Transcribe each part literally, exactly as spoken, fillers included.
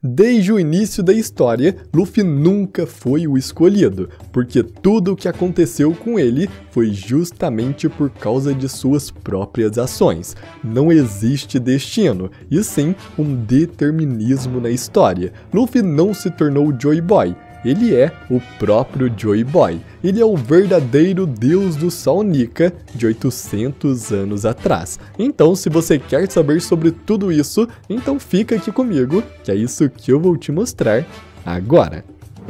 Desde o início da história, Luffy nunca foi o escolhido, porque tudo o que aconteceu com ele foi justamente por causa de suas próprias ações. Não existe destino, e sim um determinismo na história. Luffy não se tornou Joy Boy. Ele é o próprio Joy Boy. Ele é o verdadeiro deus do Sol Nika de oitocentos anos atrás. Então, se você quer saber sobre tudo isso, então fica aqui comigo, que é isso que eu vou te mostrar agora.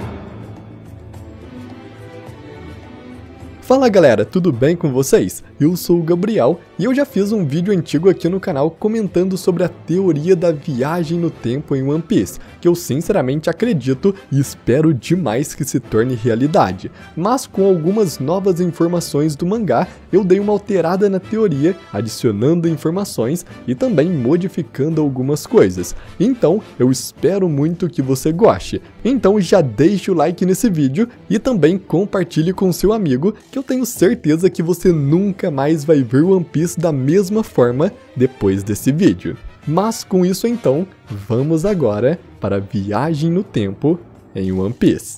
Fala galera, tudo bem com vocês? Eu sou o Gabriel e eu já fiz um vídeo antigo aqui no canal comentando sobre a teoria da viagem no tempo em One Piece, que eu sinceramente acredito e espero demais que se torne realidade. Mas com algumas novas informações do mangá, eu dei uma alterada na teoria, adicionando informações e também modificando algumas coisas. Então eu espero muito que você goste. Então já deixe o like nesse vídeo e também compartilhe com seu amigo, que eu tenho certeza que você nunca mais vai ver One Piece da mesma forma depois desse vídeo. Mas com isso então, vamos agora para a viagem no tempo em One Piece.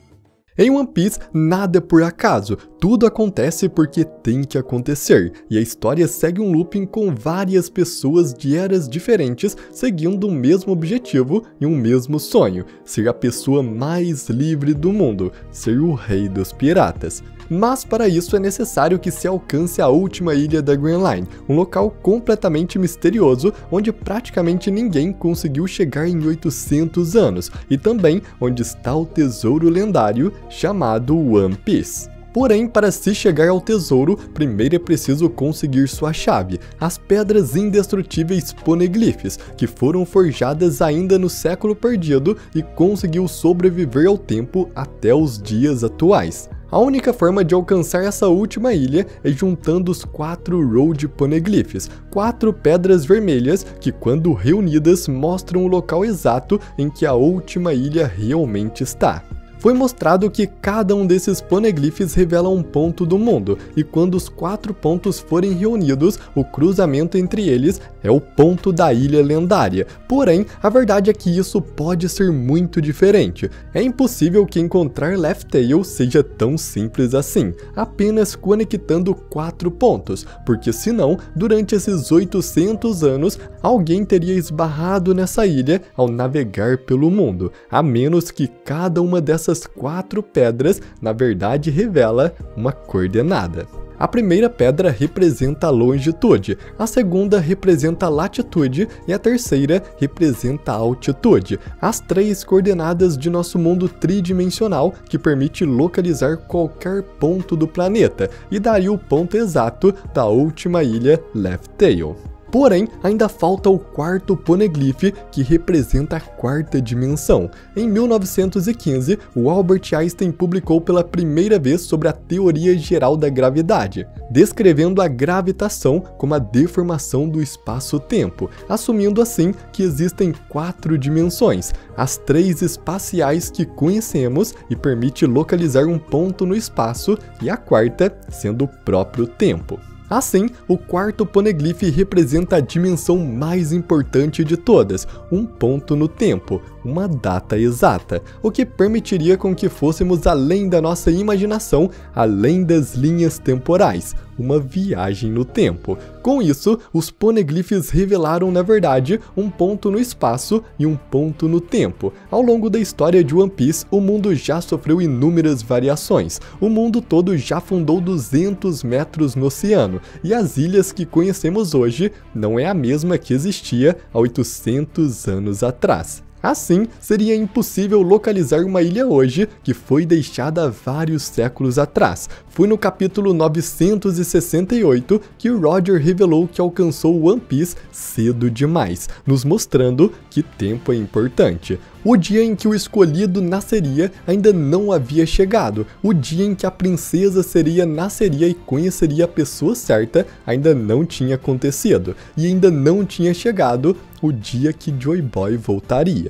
Em One Piece, nada é por acaso, tudo acontece porque tem que acontecer, e a história segue um looping com várias pessoas de eras diferentes seguindo o mesmo objetivo e um mesmo sonho, ser a pessoa mais livre do mundo, ser o rei dos piratas. Mas para isso é necessário que se alcance a última ilha da Grand Line, um local completamente misterioso onde praticamente ninguém conseguiu chegar em oitocentos anos, e também onde está o tesouro lendário chamado One Piece. Porém, para se chegar ao tesouro, primeiro é preciso conseguir sua chave, as pedras indestrutíveis Poneglyphs, que foram forjadas ainda no século perdido e conseguiu sobreviver ao tempo até os dias atuais. A única forma de alcançar essa última ilha é juntando os quatro Road Poneglyphs, quatro pedras vermelhas que, quando reunidas, mostram o local exato em que a última ilha realmente está. Foi mostrado que cada um desses poneglyphs revela um ponto do mundo, e quando os quatro pontos forem reunidos, o cruzamento entre eles é o ponto da ilha lendária. Porém, a verdade é que isso pode ser muito diferente. É impossível que encontrar Laugh Tale seja tão simples assim, apenas conectando quatro pontos, porque senão, durante esses oitocentos anos, alguém teria esbarrado nessa ilha ao navegar pelo mundo, a menos que cada uma dessas Essas quatro pedras, na verdade, revela uma coordenada. A primeira pedra representa a longitude, a segunda representa a latitude e a terceira representa a altitude, as três coordenadas de nosso mundo tridimensional que permite localizar qualquer ponto do planeta e daria o ponto exato da última ilha Laugh Tale. Porém, ainda falta o quarto poneglyph, que representa a quarta dimensão. Em mil novecentos e quinze, o Albert Einstein publicou pela primeira vez sobre a teoria geral da gravidade, descrevendo a gravitação como a deformação do espaço-tempo, assumindo assim que existem quatro dimensões, as três espaciais que conhecemos e permite localizar um ponto no espaço, e a quarta sendo o próprio tempo. Assim, o quarto poneglyph representa a dimensão mais importante de todas, um ponto no tempo, uma data exata, o que permitiria com que fôssemos além da nossa imaginação, além das linhas temporais, uma viagem no tempo. Com isso, os poneglyphs revelaram, na verdade, um ponto no espaço e um ponto no tempo. Ao longo da história de One Piece, o mundo já sofreu inúmeras variações. O mundo todo já afundou duzentos metros no oceano, e as ilhas que conhecemos hoje não é a mesma que existia há oitocentos anos atrás. Assim, seria impossível localizar uma ilha hoje que foi deixada há vários séculos atrás. Foi no capítulo novecentos e sessenta e oito que o Roger revelou que alcançou One Piece cedo demais, nos mostrando que tempo é importante. O dia em que o escolhido nasceria ainda não havia chegado. O dia em que a princesa seria nasceria e conheceria a pessoa certa ainda não tinha acontecido. E ainda não tinha chegado o dia que Joy Boy voltaria.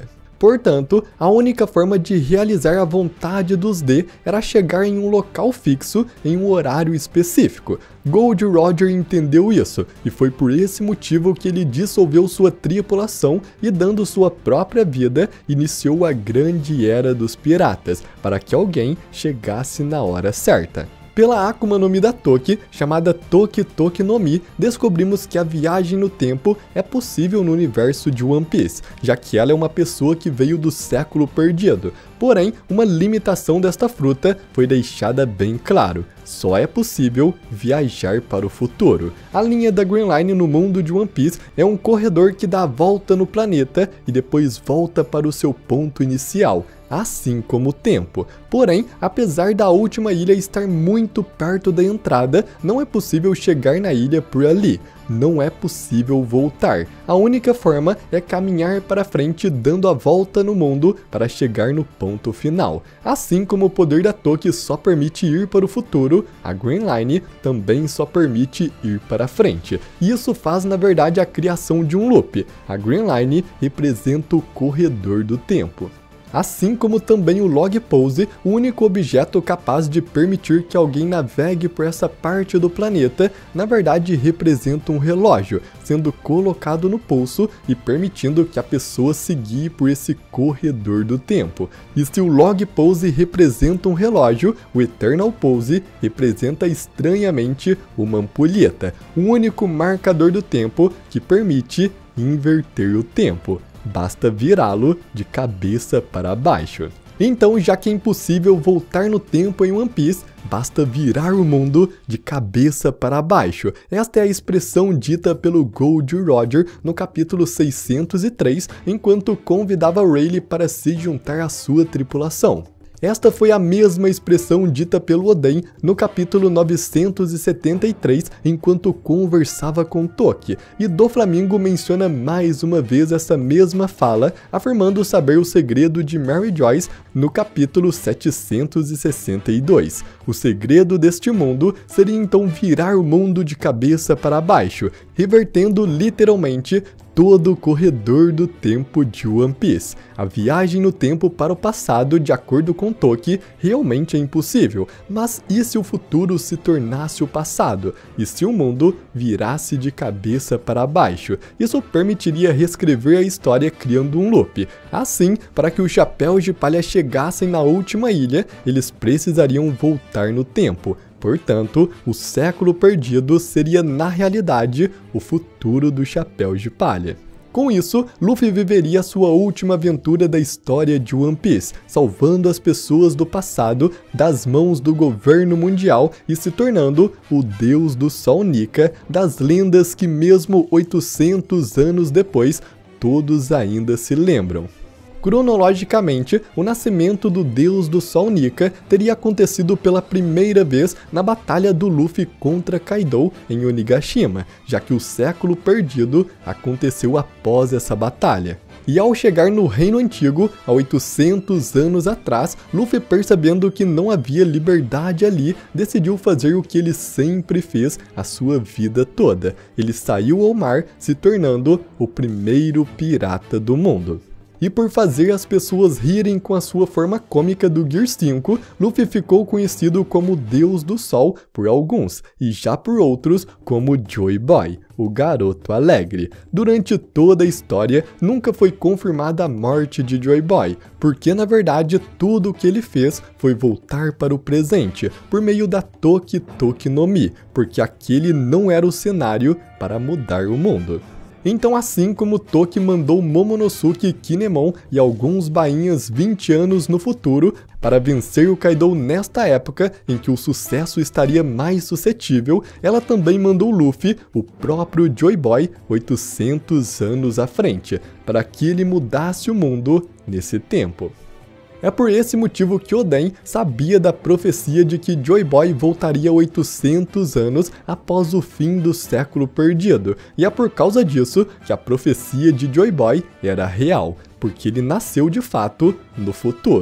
Portanto, a única forma de realizar a vontade dos D era chegar em um local fixo em um horário específico. Gold Roger entendeu isso, e foi por esse motivo que ele dissolveu sua tripulação e, dando sua própria vida, iniciou a grande era dos piratas, para que alguém chegasse na hora certa. Pela Akuma no Mi da Toki, chamada Toki Toki no Mi, descobrimos que a viagem no tempo é possível no universo de One Piece, já que ela é uma pessoa que veio do século perdido. Porém, uma limitação desta fruta foi deixada bem claro: só é possível viajar para o futuro. A linha da Grand Line no mundo de One Piece é um corredor que dá a volta no planeta e depois volta para o seu ponto inicial, assim como o tempo. Porém, apesar da última ilha estar muito perto da entrada, não é possível chegar na ilha por ali. Não é possível voltar. A única forma é caminhar para frente dando a volta no mundo para chegar no ponto final. Assim como o poder da Toki só permite ir para o futuro, a Grand Line também só permite ir para frente. Isso faz na verdade a criação de um loop. A Grand Line representa o corredor do tempo. Assim como também o Log Pose, o único objeto capaz de permitir que alguém navegue por essa parte do planeta, na verdade representa um relógio, sendo colocado no pulso e permitindo que a pessoa se guie por esse corredor do tempo. E se o Log Pose representa um relógio, o Eternal Pose representa estranhamente uma ampulheta, o único marcador do tempo que permite inverter o tempo. Basta virá-lo de cabeça para baixo. Então, já que é impossível voltar no tempo em One Piece, basta virar o mundo de cabeça para baixo. Esta é a expressão dita pelo Gold Roger no capítulo seiscentos e três, enquanto convidava Rayleigh para se juntar à sua tripulação. Esta foi a mesma expressão dita pelo Oden no capítulo novecentos e setenta e três, enquanto conversava com Toki, e Doflamingo menciona mais uma vez essa mesma fala, afirmando saber o segredo de Mary Joyce no capítulo setecentos e sessenta e dois. O segredo deste mundo seria então virar o mundo de cabeça para baixo, revertendo literalmente todo o corredor do tempo de One Piece. A viagem no tempo para o passado, de acordo com Toki, realmente é impossível, mas e se o futuro se tornasse o passado? E se o mundo virasse de cabeça para baixo? Isso permitiria reescrever a história criando um loop. Assim, para que os Chapéus de Palha chegassem na última ilha, eles precisariam voltar no tempo. Portanto, o século perdido seria, na realidade, o futuro dos Chapéus de Palha. Com isso, Luffy viveria sua última aventura da história de One Piece, salvando as pessoas do passado das mãos do governo mundial e se tornando o Deus do Sol Nika, das lendas que mesmo oitocentos anos depois, todos ainda se lembram. Cronologicamente, o nascimento do Deus do Sol Nika teria acontecido pela primeira vez na batalha do Luffy contra Kaido em Onigashima, já que o século perdido aconteceu após essa batalha. E ao chegar no Reino Antigo, há oitocentos anos atrás, Luffy, percebendo que não havia liberdade ali, decidiu fazer o que ele sempre fez a sua vida toda. Ele saiu ao mar, se tornando o primeiro pirata do mundo. E por fazer as pessoas rirem com a sua forma cômica do Gear cinco, Luffy ficou conhecido como Deus do Sol por alguns, e já por outros como Joy Boy, o garoto alegre. Durante toda a história, nunca foi confirmada a morte de Joy Boy, porque na verdade tudo o que ele fez foi voltar para o presente, por meio da Toki Toki no Mi, porque aquele não era o cenário para mudar o mundo. Então, assim como Toki mandou Momonosuke, Kinemon e alguns bainhas vinte anos no futuro para vencer o Kaido nesta época em que o sucesso estaria mais suscetível, ela também mandou Luffy, o próprio Joy Boy, oitocentos anos à frente, para que ele mudasse o mundo nesse tempo. É por esse motivo que Oden sabia da profecia de que Joy Boy voltaria oitocentos anos após o fim do século perdido, e é por causa disso que a profecia de Joy Boy era real, porque ele nasceu de fato no futuro.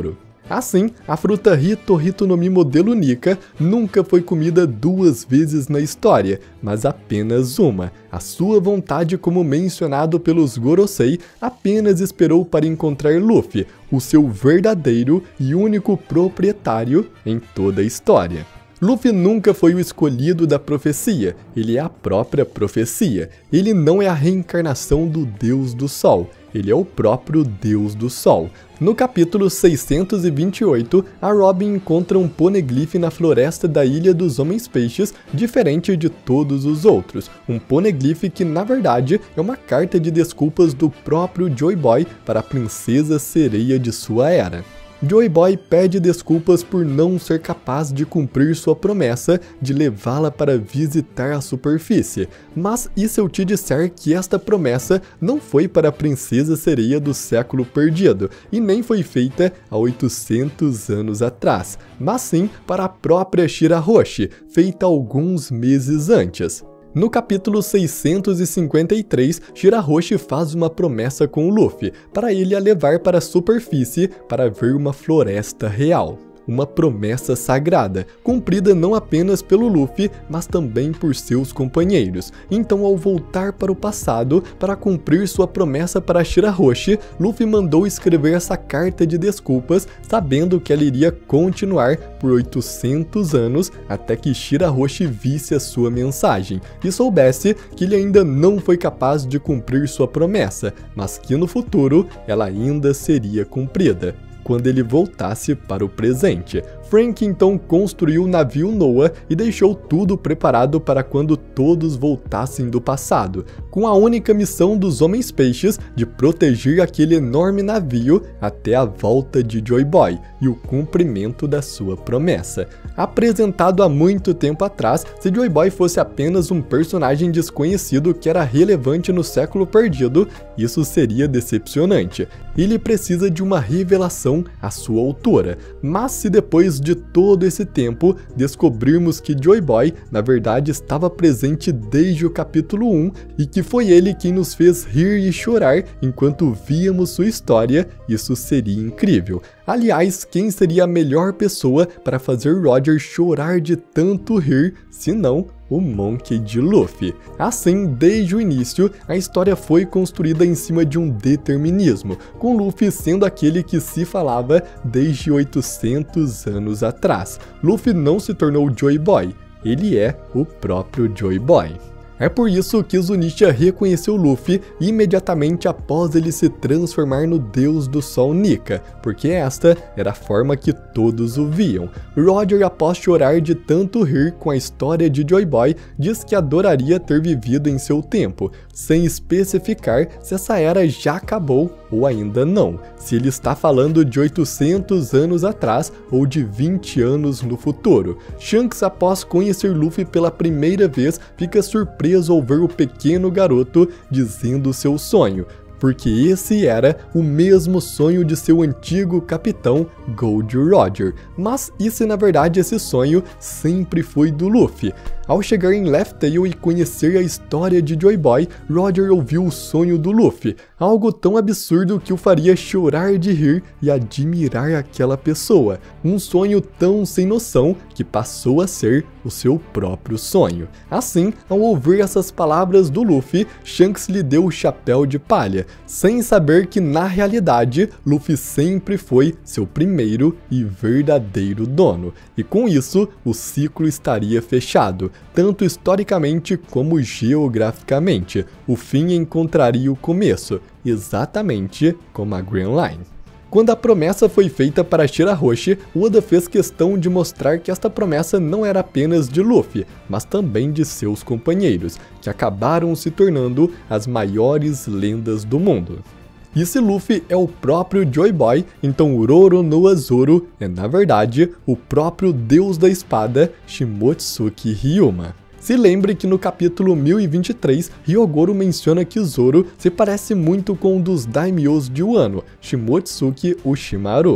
Assim, a fruta Hito Hito no Mi modelo Nika nunca foi comida duas vezes na história, mas apenas uma. A sua vontade, como mencionado pelos Gorosei, apenas esperou para encontrar Luffy, o seu verdadeiro e único proprietário em toda a história. Luffy nunca foi o escolhido da profecia, ele é a própria profecia. Ele não é a reencarnação do Deus do Sol, ele é o próprio Deus do Sol. No capítulo seiscentos e vinte e oito, a Robin encontra um poneglyph na floresta da Ilha dos Homens-Peixes, diferente de todos os outros. Um poneglyph que, na verdade, é uma carta de desculpas do próprio Joy Boy para a princesa sereia de sua era. Joy Boy pede desculpas por não ser capaz de cumprir sua promessa de levá-la para visitar a superfície. Mas e se eu te disser que esta promessa não foi para a princesa sereia do século perdido, e nem foi feita há oitocentos anos atrás, mas sim para a própria Shirahoshi, feita alguns meses antes? No capítulo seiscentos e cinquenta e três, Shirahoshi faz uma promessa com o Luffy, para ele a levar para a superfície para ver uma floresta real. Uma promessa sagrada, cumprida não apenas pelo Luffy, mas também por seus companheiros. Então, ao voltar para o passado, para cumprir sua promessa para Shirahoshi, Luffy mandou escrever essa carta de desculpas, sabendo que ela iria continuar por oitocentos anos, até que Shirahoshi visse a sua mensagem, e soubesse que ele ainda não foi capaz de cumprir sua promessa, mas que no futuro ela ainda seria cumprida, quando ele voltasse para o presente. Frank então construiu o navio Noah e deixou tudo preparado para quando todos voltassem do passado, com a única missão dos Homens-Peixes de proteger aquele enorme navio até a volta de Joy Boy e o cumprimento da sua promessa. Apresentado há muito tempo atrás, se Joy Boy fosse apenas um personagem desconhecido que era relevante no século perdido, isso seria decepcionante. Ele precisa de uma revelação à sua autora, mas se depois de todo esse tempo descobrirmos que Joy Boy na verdade estava presente desde o capítulo um e que foi ele quem nos fez rir e chorar enquanto víamos sua história, isso seria incrível. Aliás, quem seria a melhor pessoa para fazer Roger chorar de tanto rir, se não o Monkey D. Luffy? Assim, desde o início, a história foi construída em cima de um determinismo, com Luffy sendo aquele que se falava desde oitocentos anos atrás. Luffy não se tornou Joy Boy, ele é o próprio Joy Boy. É por isso que Zunisha reconheceu Luffy imediatamente após ele se transformar no Deus do Sol Nika, porque esta era a forma que todos o viam. Roger, após chorar de tanto rir com a história de Joy Boy, diz que adoraria ter vivido em seu tempo, sem especificar se essa era já acabou ou ainda não, se ele está falando de oitocentos anos atrás ou de vinte anos no futuro. Shanks, após conhecer Luffy pela primeira vez, fica surpreso ao ver o pequeno garoto dizendo seu sonho, porque esse era o mesmo sonho de seu antigo capitão Gold Roger. Mas e se na verdade esse sonho sempre foi do Luffy? Ao chegar em Laugh Tale e conhecer a história de Joy Boy, Roger ouviu o sonho do Luffy, algo tão absurdo que o faria chorar de rir e admirar aquela pessoa, um sonho tão sem noção que passou a ser o seu próprio sonho. Assim, ao ouvir essas palavras do Luffy, Shanks lhe deu o chapéu de palha, sem saber que na realidade Luffy sempre foi seu primeiro e verdadeiro dono, e com isso o ciclo estaria fechado, tanto historicamente como geograficamente. O fim encontraria o começo, exatamente como a Grand Line. Quando a promessa foi feita para Shirahoshi, Oda fez questão de mostrar que esta promessa não era apenas de Luffy, mas também de seus companheiros, que acabaram se tornando as maiores lendas do mundo. E se Luffy é o próprio Joy Boy, então Roronoa Zoro é na verdade o próprio deus da espada Shimotsuki Ryuma. Se lembre que no capítulo mil e vinte e três, Hyogoro menciona que Zoro se parece muito com um dos daimyos de Wano, Shimotsuki Uchimaru.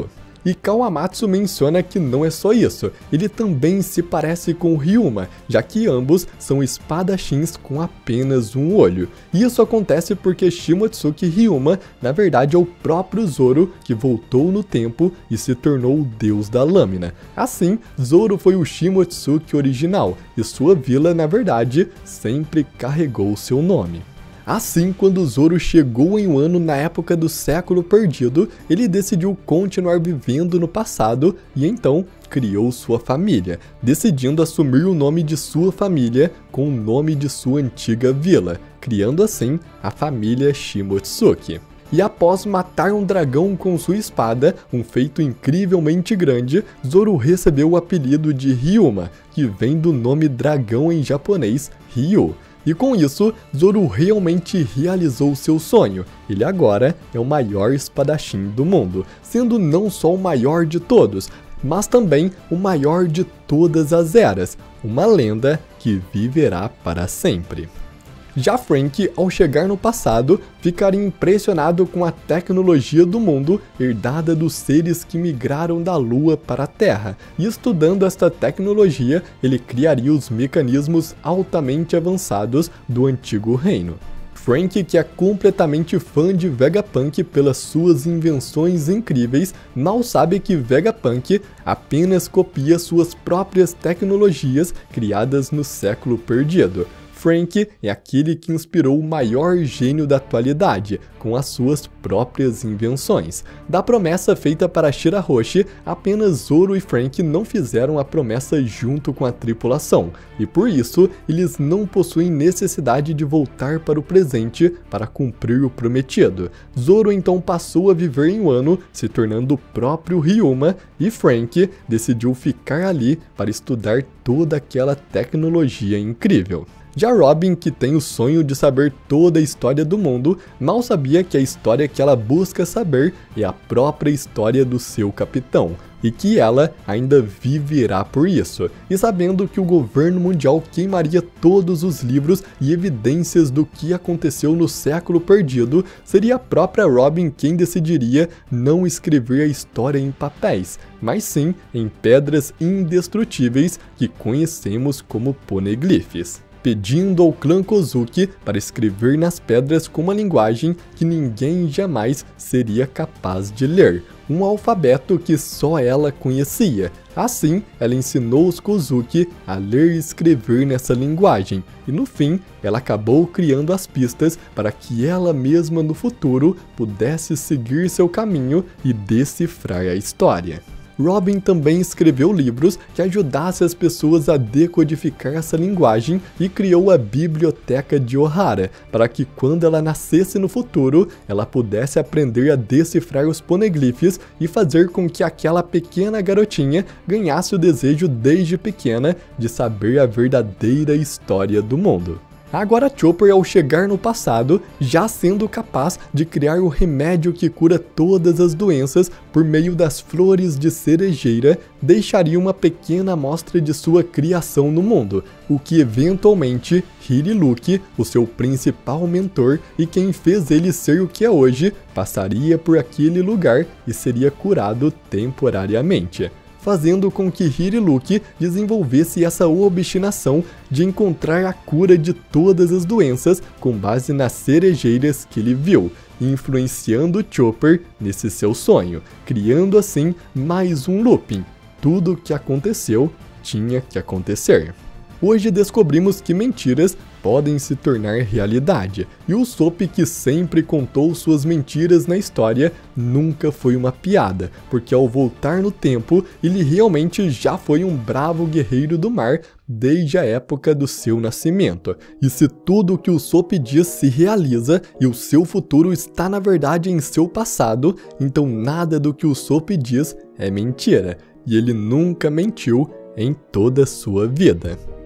E Kawamatsu menciona que não é só isso, ele também se parece com Ryuma, já que ambos são espadachins com apenas um olho. E isso acontece porque Shimotsuki Ryuma, na verdade, é o próprio Zoro que voltou no tempo e se tornou o deus da lâmina. Assim, Zoro foi o Shimotsuki original, e sua vila, na verdade, sempre carregou seu nome. Assim, quando Zoro chegou em Wano na época do século perdido, ele decidiu continuar vivendo no passado e então criou sua família, decidindo assumir o nome de sua família com o nome de sua antiga vila, criando assim a família Shimotsuki. E após matar um dragão com sua espada, um feito incrivelmente grande, Zoro recebeu o apelido de Ryuma, que vem do nome dragão em japonês, Ryu. E com isso, Zoro realmente realizou seu sonho. Ele agora é o maior espadachim do mundo, sendo não só o maior de todos, mas também o maior de todas as eras, uma lenda que viverá para sempre. Já Franky, ao chegar no passado, ficaria impressionado com a tecnologia do mundo herdada dos seres que migraram da Lua para a Terra, e estudando esta tecnologia, ele criaria os mecanismos altamente avançados do antigo reino. Franky, que é completamente fã de Vegapunk pelas suas invenções incríveis, mal sabe que Vegapunk apenas copia suas próprias tecnologias criadas no século perdido. Franky é aquele que inspirou o maior gênio da atualidade, com as suas próprias invenções. Da promessa feita para Shirahoshi, apenas Zoro e Franky não fizeram a promessa junto com a tripulação, e por isso eles não possuem necessidade de voltar para o presente para cumprir o prometido. Zoro então passou a viver em Wano, se tornando o próprio Ryuma, e Franky decidiu ficar ali para estudar toda aquela tecnologia incrível. Já Robin, que tem o sonho de saber toda a história do mundo, mal sabia que a história que ela busca saber é a própria história do seu capitão, e que ela ainda viverá por isso. E sabendo que o governo mundial queimaria todos os livros e evidências do que aconteceu no século perdido, seria a própria Robin quem decidiria não escrever a história em papéis, mas sim em pedras indestrutíveis que conhecemos como poneglyphs, pedindo ao clã Kozuki para escrever nas pedras com uma linguagem que ninguém jamais seria capaz de ler, um alfabeto que só ela conhecia. Assim, ela ensinou os Kozuki a ler e escrever nessa linguagem, e no fim, ela acabou criando as pistas para que ela mesma no futuro pudesse seguir seu caminho e decifrar a história. Robin também escreveu livros que ajudassem as pessoas a decodificar essa linguagem e criou a Biblioteca de Ohara, para que quando ela nascesse no futuro, ela pudesse aprender a decifrar os poneglyphs e fazer com que aquela pequena garotinha ganhasse o desejo desde pequena de saber a verdadeira história do mundo. Agora Chopper, ao chegar no passado, já sendo capaz de criar o remédio que cura todas as doenças por meio das flores de cerejeira, deixaria uma pequena amostra de sua criação no mundo, o que eventualmente Hiriluk, o seu principal mentor e quem fez ele ser o que é hoje, passaria por aquele lugar e seria curado temporariamente, fazendo com que Hiriluk desenvolvesse essa obstinação de encontrar a cura de todas as doenças com base nas cerejeiras que ele viu, influenciando Chopper nesse seu sonho, criando assim mais um looping. Tudo o que aconteceu tinha que acontecer. Hoje descobrimos que mentiras podem se tornar realidade, e o Usopp, que sempre contou suas mentiras na história, nunca foi uma piada, porque ao voltar no tempo, ele realmente já foi um bravo guerreiro do mar desde a época do seu nascimento. E se tudo o que o Usopp diz se realiza e o seu futuro está na verdade em seu passado, então nada do que o Usopp diz é mentira, e ele nunca mentiu em toda a sua vida.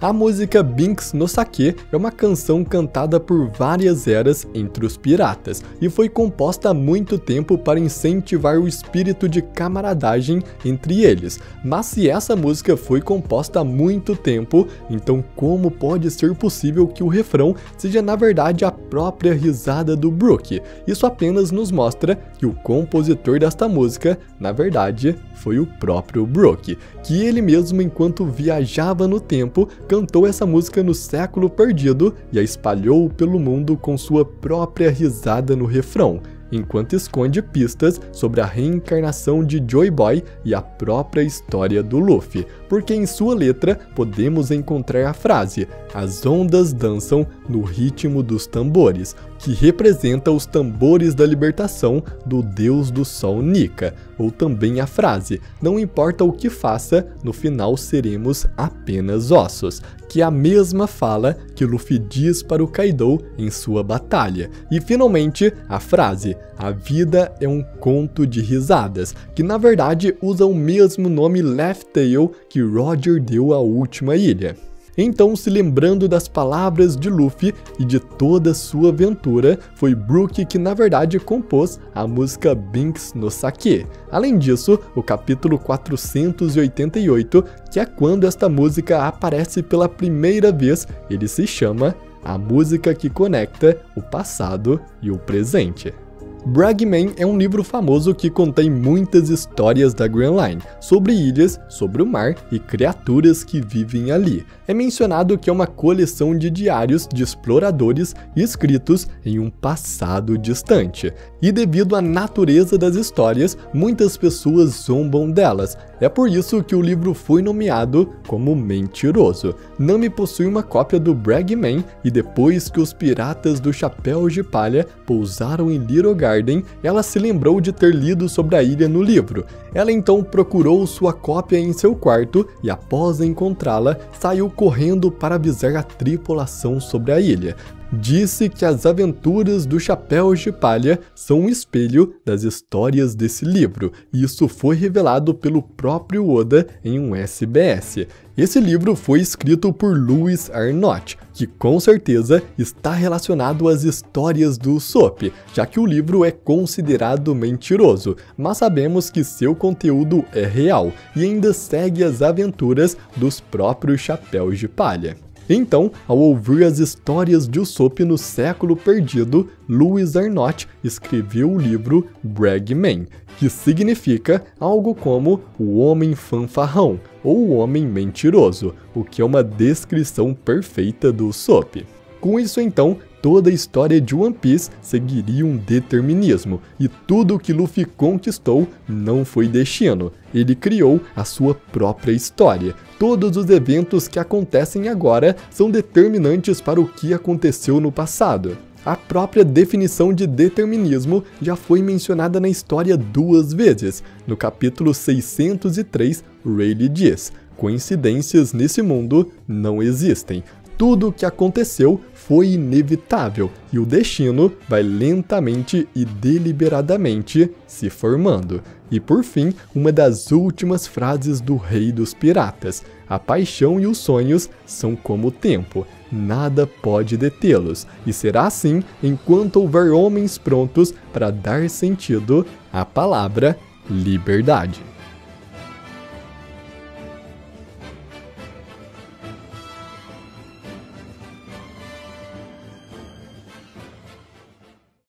A música Binks no Sake é uma canção cantada por várias eras entre os piratas e foi composta há muito tempo para incentivar o espírito de camaradagem entre eles. Mas se essa música foi composta há muito tempo, então como pode ser possível que o refrão seja na verdade a própria risada do Brook? Isso apenas nos mostra que o compositor desta música, na verdade, foi o próprio Brook, que ele mesmo, enquanto viajava no tempo, cantou essa música no século perdido e a espalhou pelo mundo com sua própria risada no refrão, enquanto esconde pistas sobre a reencarnação de Joy Boy e a própria história do Luffy, porque em sua letra podemos encontrar a frase "As ondas dançam no ritmo dos tambores", que representa os tambores da libertação do deus do sol Nika, ou também a frase "Não importa o que faça, no final seremos apenas ossos", que é a mesma fala que Luffy diz para o Kaido em sua batalha. E finalmente a frase "A vida é um conto de risadas", que na verdade usa o mesmo nome Laugh Tale que Roger deu à última ilha. Então, se lembrando das palavras de Luffy e de toda sua aventura, foi Brook que na verdade compôs a música Binks no Sake. Além disso, o capítulo quatrocentos e oitenta e oito, que é quando esta música aparece pela primeira vez, ele se chama A Música que Conecta o Passado e o Presente. Bragman é um livro famoso que contém muitas histórias da Grand Line, sobre ilhas, sobre o mar e criaturas que vivem ali. É mencionado que é uma coleção de diários de exploradores escritos em um passado distante. E devido à natureza das histórias, muitas pessoas zombam delas. É por isso que o livro foi nomeado como mentiroso. Nami possui uma cópia do Bragman e depois que os piratas do Chapéu de Palha pousaram em Little Garden, ela se lembrou de ter lido sobre a ilha no livro. Ela então procurou sua cópia em seu quarto e após encontrá-la, saiu correndo para avisar a tripulação sobre a ilha. Disse que as aventuras do Chapéu de Palha são um espelho das histórias desse livro, e isso foi revelado pelo próprio Oda em um S B S. Esse livro foi escrito por Lewis Arnott, que com certeza está relacionado às histórias do Usopp, já que o livro é considerado mentiroso, mas sabemos que seu conteúdo é real e ainda segue as aventuras dos próprios Chapéus de Palha. Então, ao ouvir as histórias de Usopp no século perdido, Lewis Arnott escreveu o livro Bragman, que significa algo como o homem fanfarrão ou o homem mentiroso, o que é uma descrição perfeita do Usopp. Com isso então, toda a história de One Piece seguiria um determinismo, e tudo o que Luffy conquistou não foi destino. Ele criou a sua própria história. Todos os eventos que acontecem agora são determinantes para o que aconteceu no passado. A própria definição de determinismo já foi mencionada na história duas vezes. No capítulo seiscentos e três, Rayleigh diz: "Coincidências nesse mundo não existem. Tudo o que aconteceu foi inevitável e o destino vai lentamente e deliberadamente se formando." E por fim, uma das últimas frases do Rei dos Piratas: "A paixão e os sonhos são como o tempo, nada pode detê-los, e será assim enquanto houver homens prontos para dar sentido à palavra liberdade."